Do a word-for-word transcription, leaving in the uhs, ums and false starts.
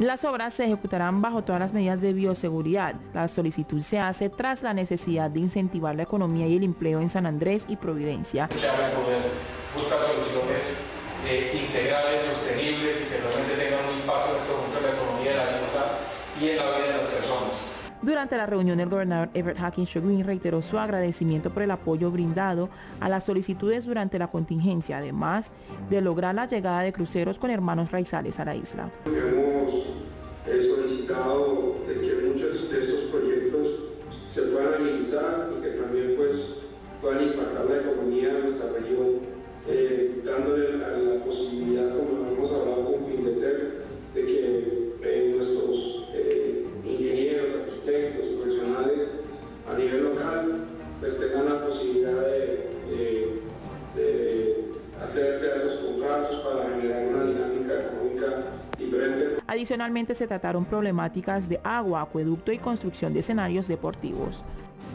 Las obras se ejecutarán bajo todas las medidas de bioseguridad. La solicitud se hace tras la necesidad de incentivar la economía y el empleo en San Andrés y Providencia. Se van a poder buscar soluciones eh, integrales, sostenibles y que realmente tengan un impacto en este momento en la economía de la isla y en la vida de las personas. Durante la reunión, el gobernador Everett Hackensack Green reiteró su agradecimiento por el apoyo brindado a las solicitudes durante la contingencia, además de lograr la llegada de cruceros con hermanos raizales a la isla. Hemos eh, solicitado de que muchos de estos proyectos se puedan agilizar y que también pues, puedan impactar la economía de nuestra región, eh, dándole la, la posibilidad, como lo hemos hablado con Findeter, de que eh, nuestros eh, ingenieros, arquitectos, profesionales a nivel local pues tengan la posibilidad de, de, de hacerse a esos contratos para generar una dinámica económica diferente. Adicionalmente se trataron problemáticas de agua, acueducto y construcción de escenarios deportivos.